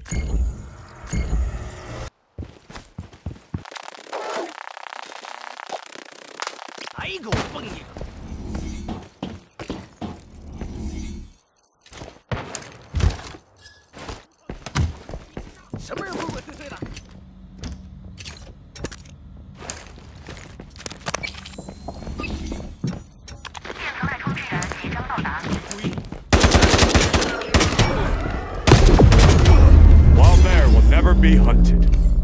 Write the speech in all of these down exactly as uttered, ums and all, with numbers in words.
还给我蹦一个！什么人鬼鬼祟祟的？ 电磁脉冲支援即将到达。 注意 Wild bear will never be hunted.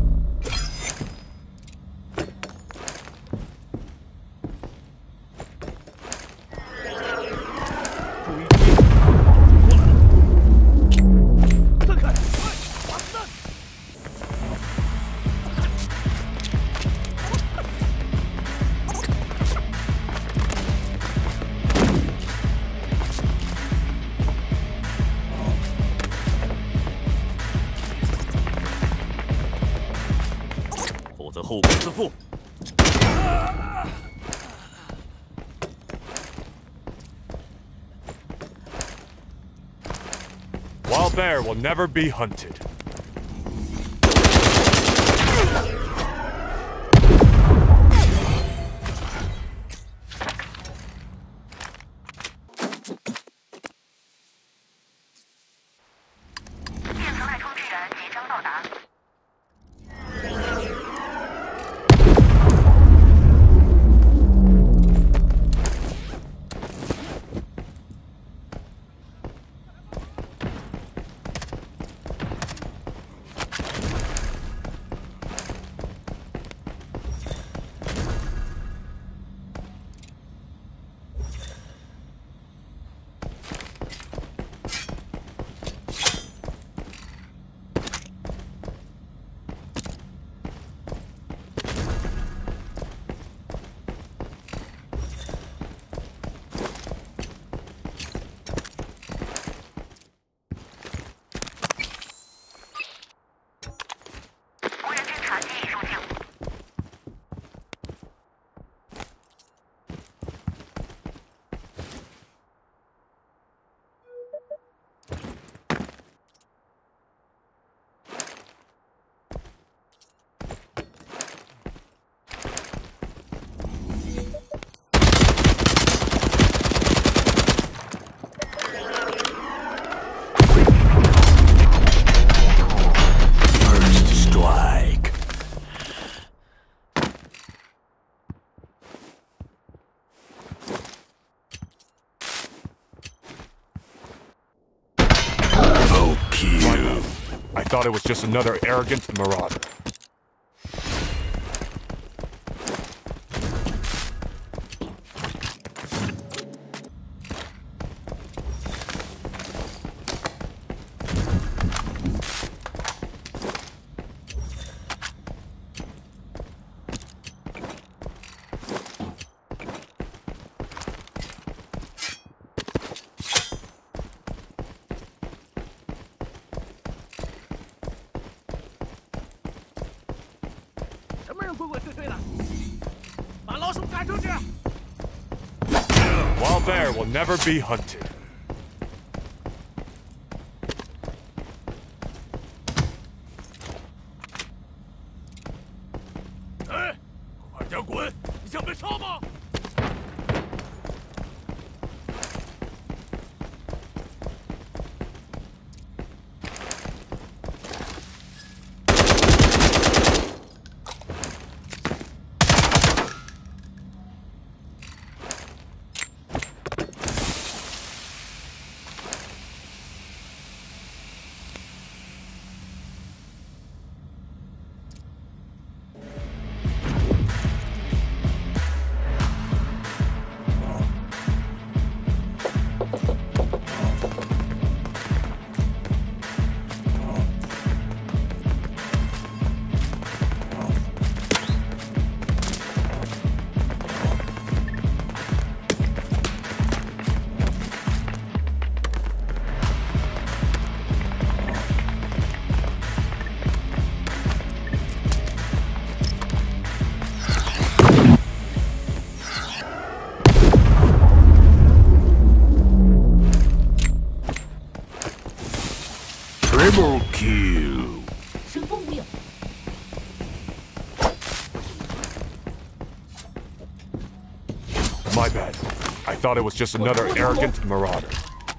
Wild bear will never be hunted. I thought it was just another arrogant marauder. Wild bear will never be hunted. Hey, 快点滚！你想被杀吗？ 电 You. 神风无影。 My bad. I thought it was just another arrogant marauder.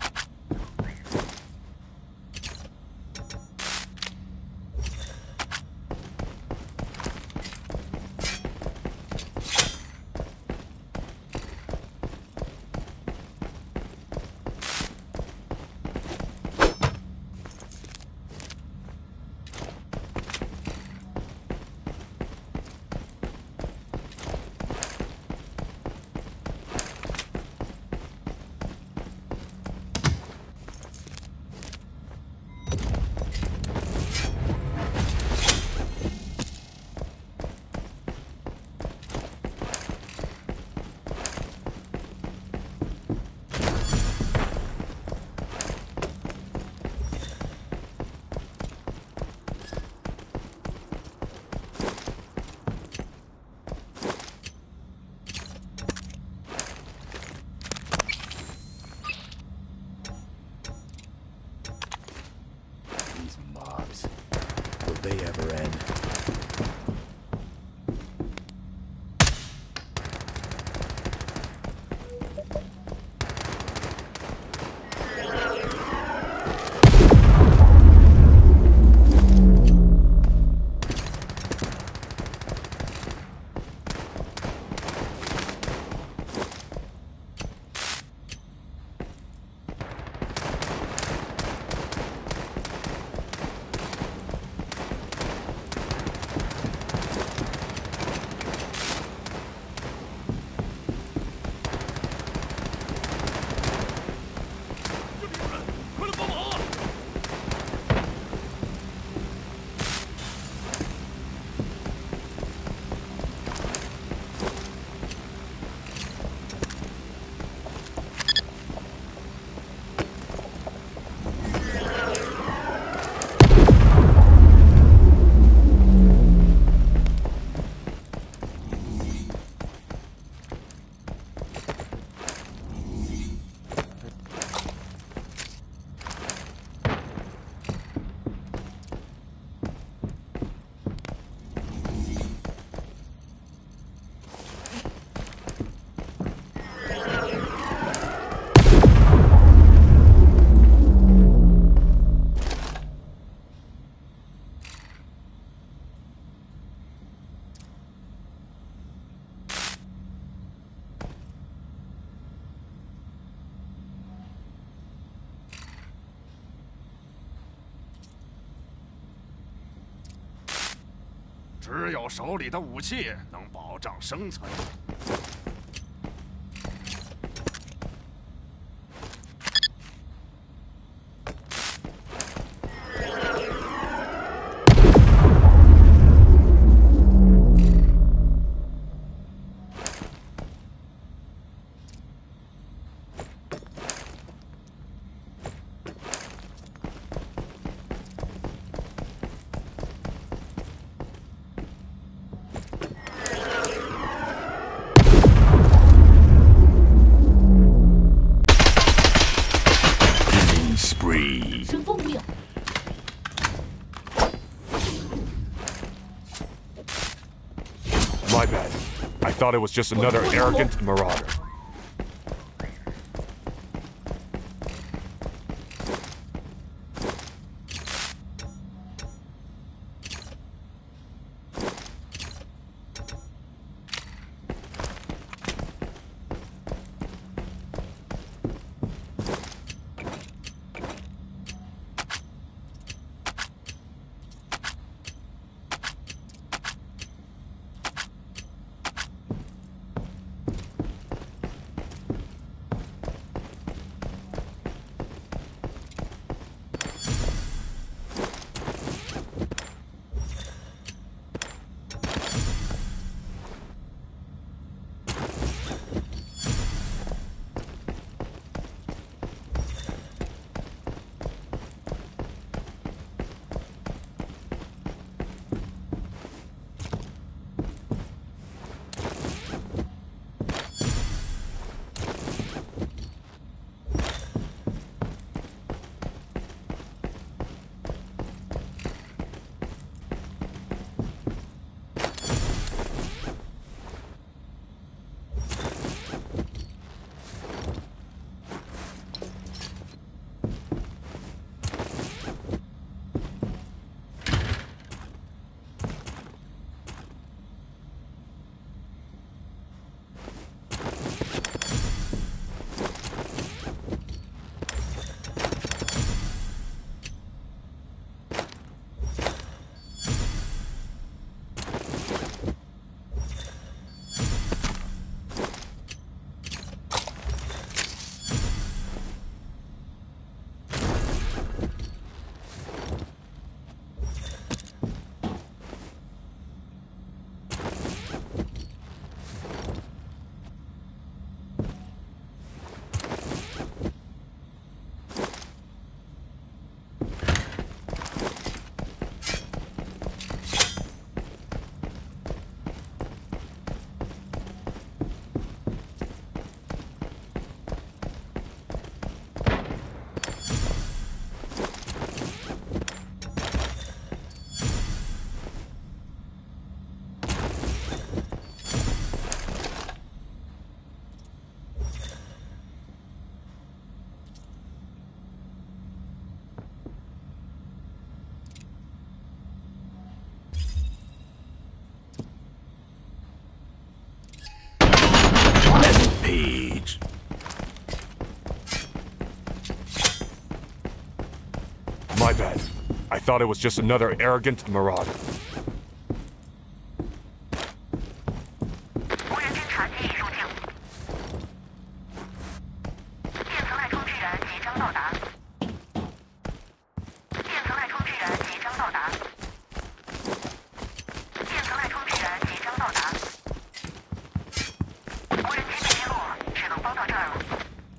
Will they ever end? 只有手里的武器能保障生存。 神风无影。 My bad. I thought it was just another arrogant marauder. I thought it was just another arrogant marauder. 无人侦察机已入境。电磁脉冲支援即将到达。电磁脉冲支援即将到达。电磁脉冲支援即将到达。无人基地接入，只能帮到这儿了。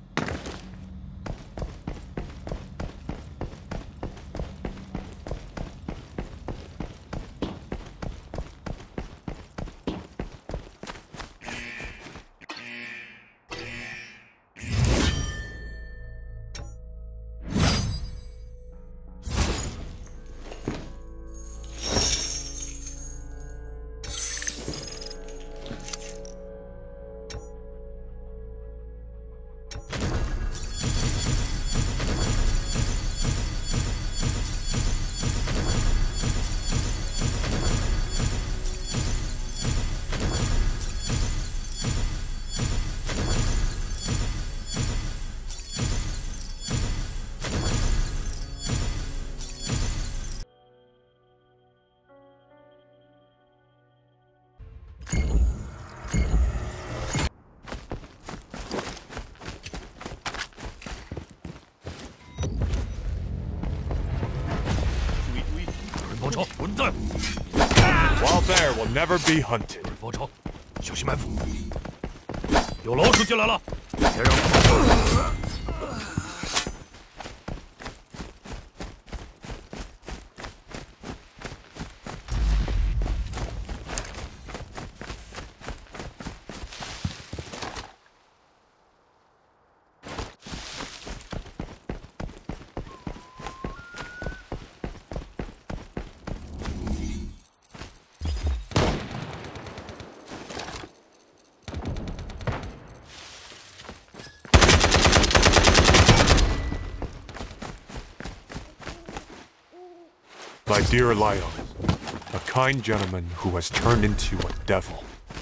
Wild bear will neber be hunted. 包抄，小心埋伏！有老鼠进来了，别让他们。 My dear Lyle, a kind gentleman who has turned into a devil.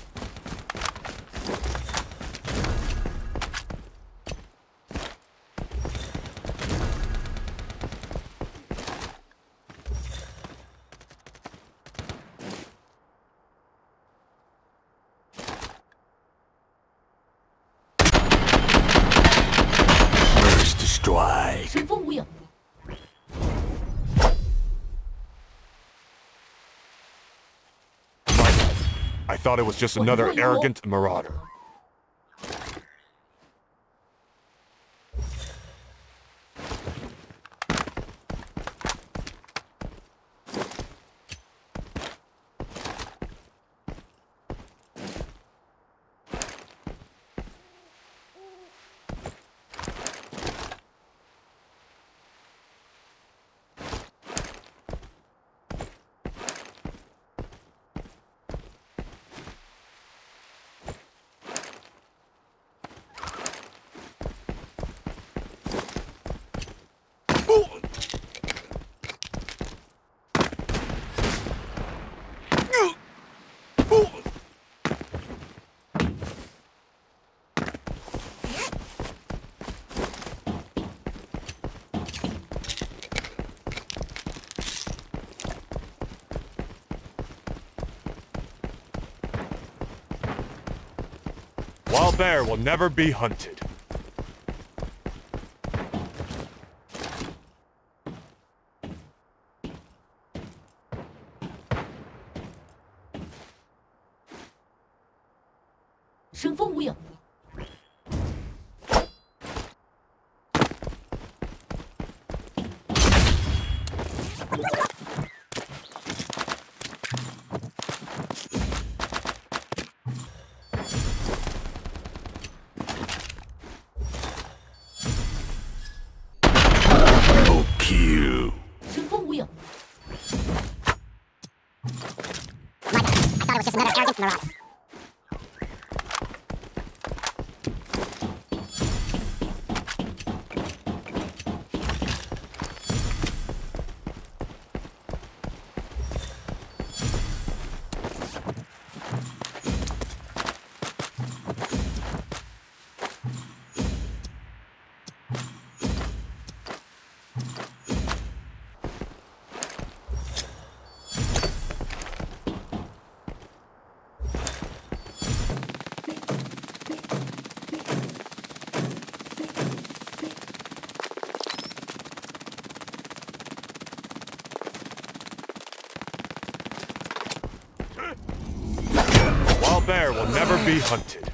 First strike. 神风无影， I thought it was just another arrogant marauder. Wild bear will never be hunted. 神风无影， Kill. 神风无影， I thought it was just another arrogant marauder. bear will never be hunted.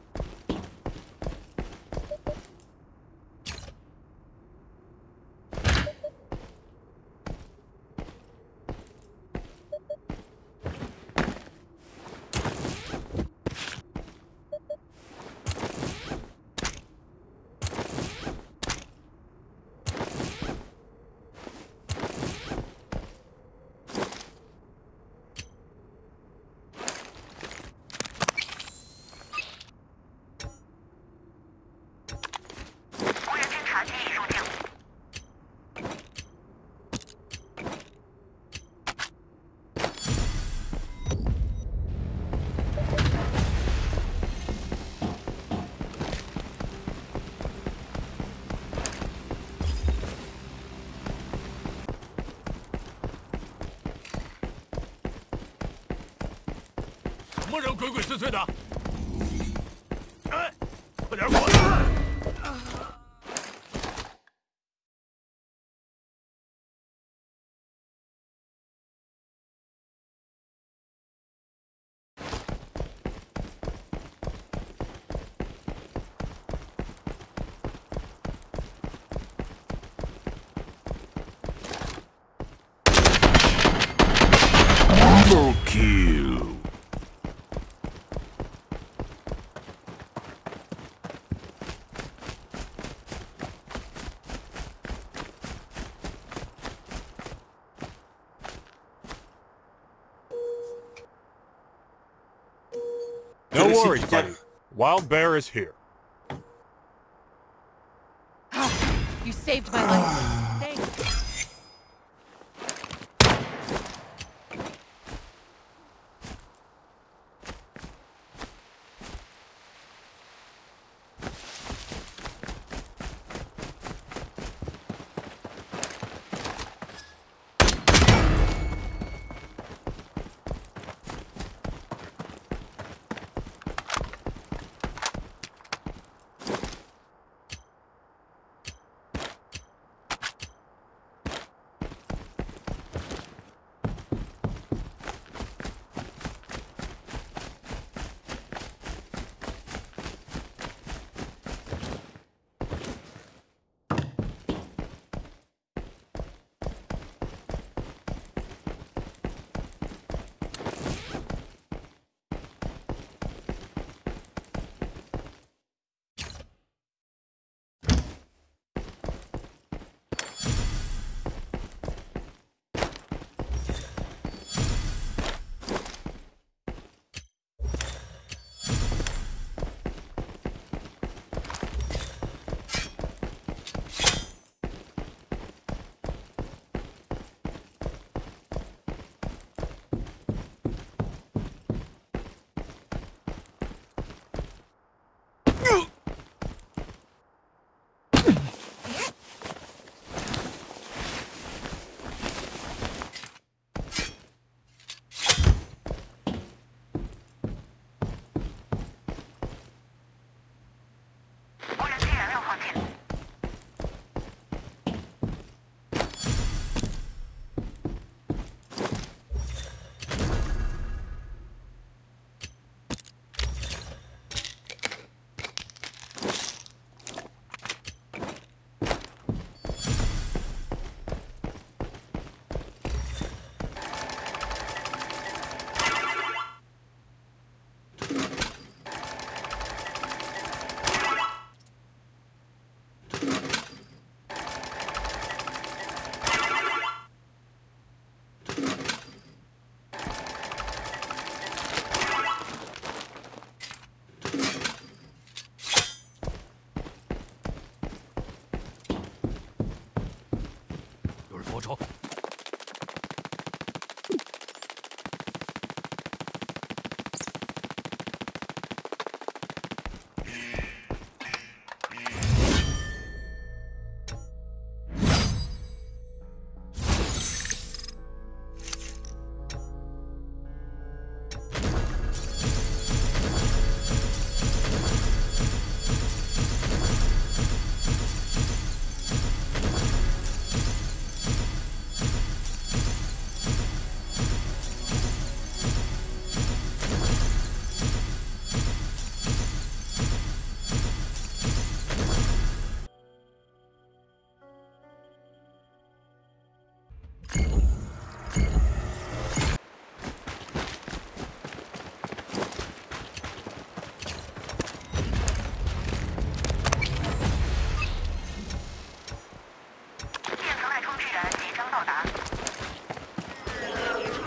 什么人鬼鬼祟祟的？哎，快点滚！ Double kill. No worries, buddy. Wild Bear is here. You saved my life. Thanks.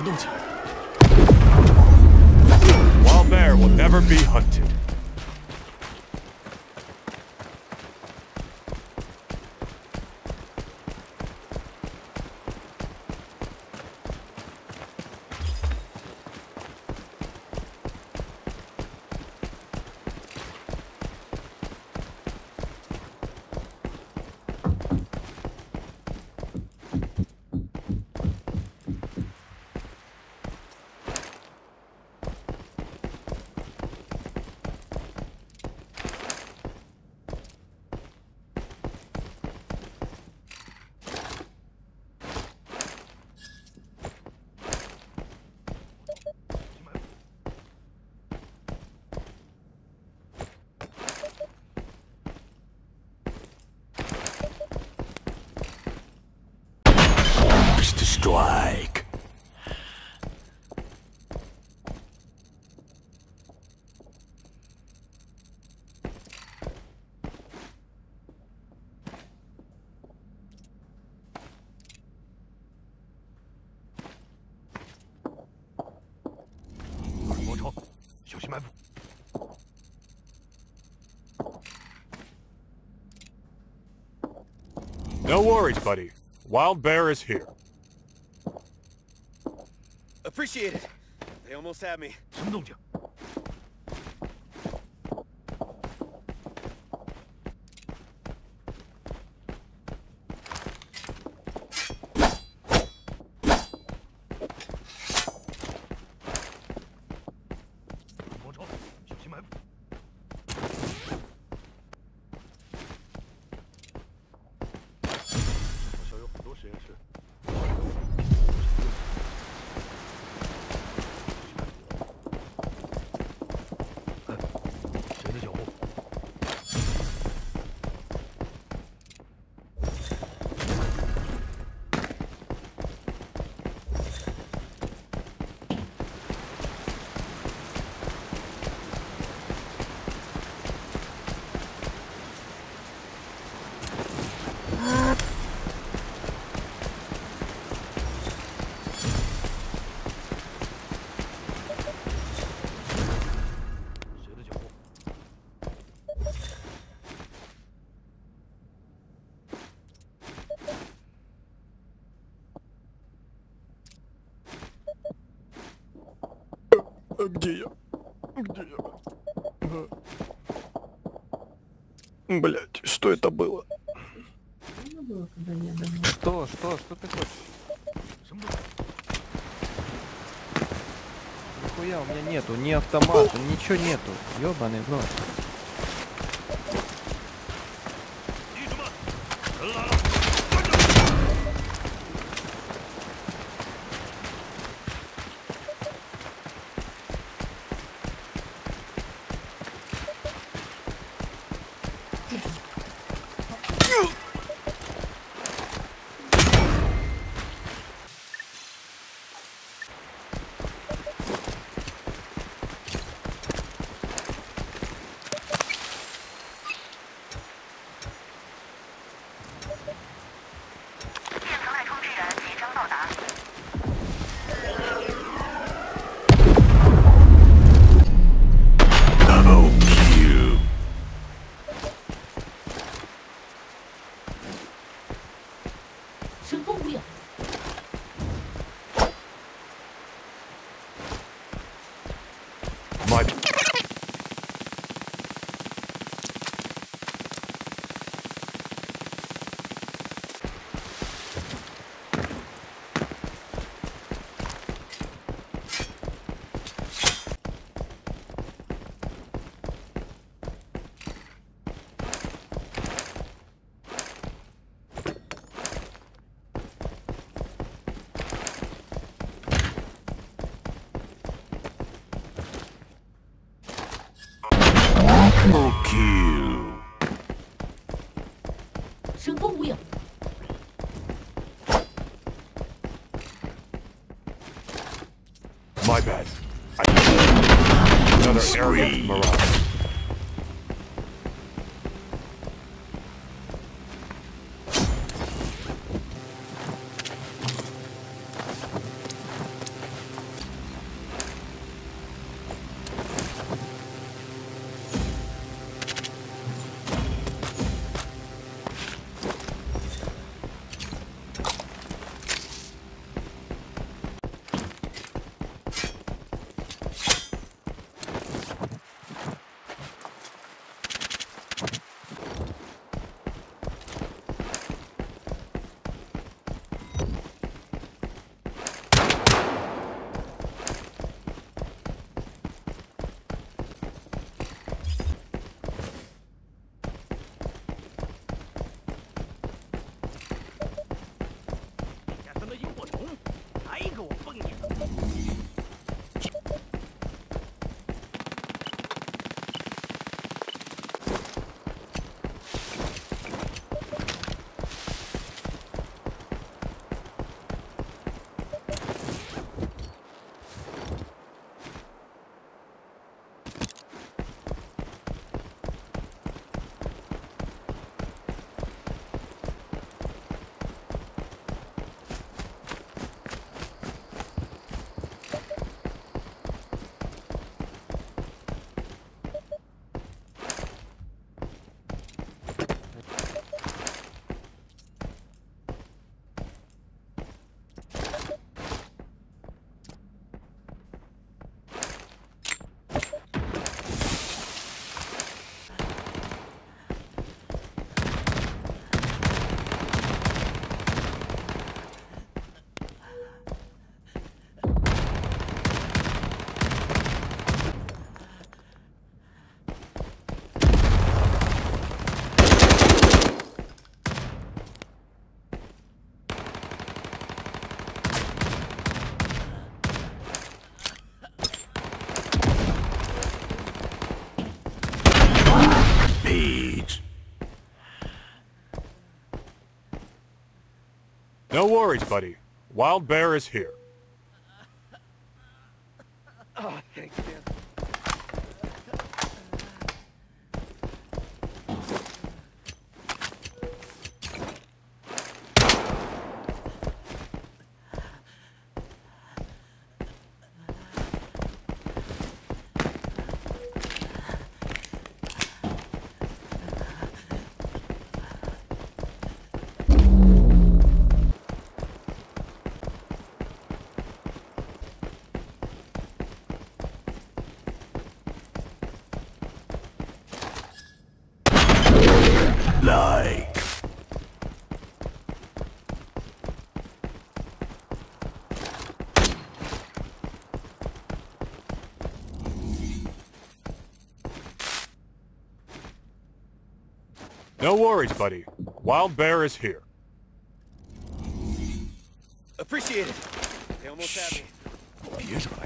动静。 Wild bear will never be hunted. Strike. 魔超，小心埋伏。 No worries, buddy. Wild bear is here. Appreciate it. They almost had me. 什么动静？ 魔超，小心埋伏。我小有很多实验室。 谁的脚步？谁的脚步？ Где я? Где я? Блять, что это было? Что, что, что ты хочешь? 什么动静？ Нихуя у меня нету, ни автомата, ничего нету. Ёбаный в рот. 弟兄们，人来了，跟着！ Double kill. My Double kill. 神风无影。 my bad. I... Another arrogant mirage. worries, buddy. Wild Bear is here. Oh, thanks, man. Like. No worries, buddy. Wild Bear is here. Appreciate it. They almost had me. Beautiful.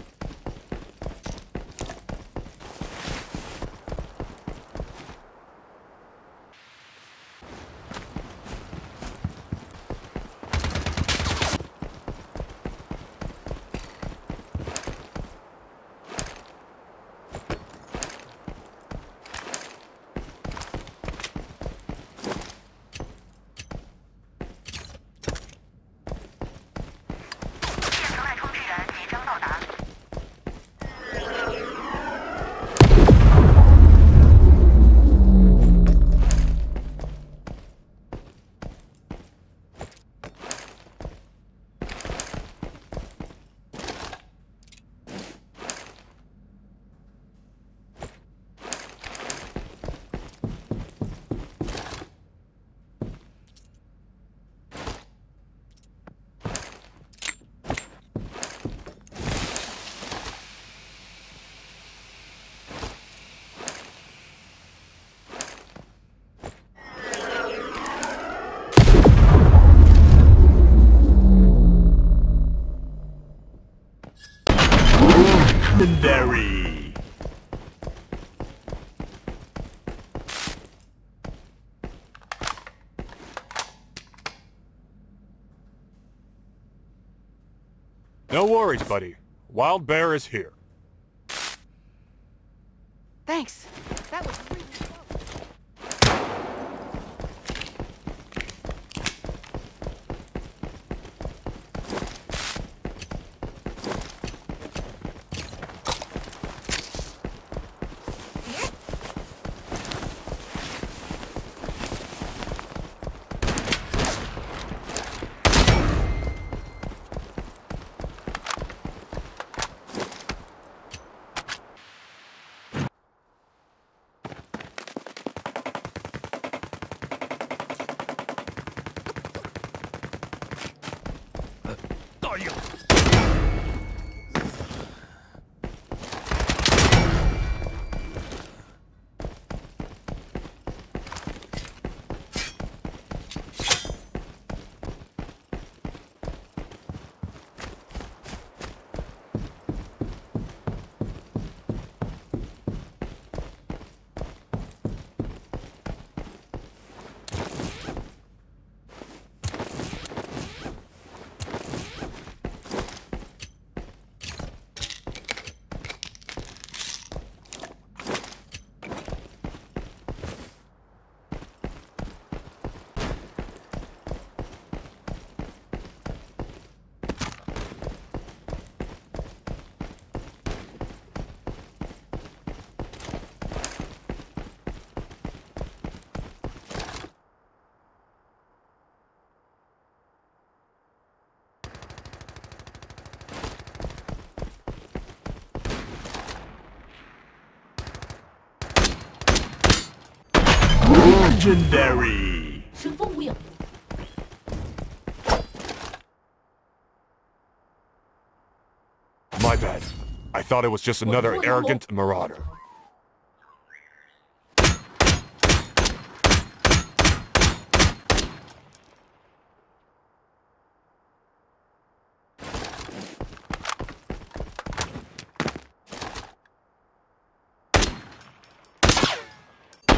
Legendary. No worries, buddy. Wild Bear is here. Thanks. That was really close. Legendary. 生风无影。 My bad. I thought it was just another arrogant marauder.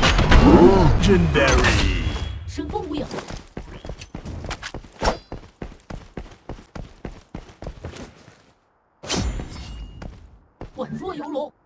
Legendary. 生风无影。 软弱犹龙。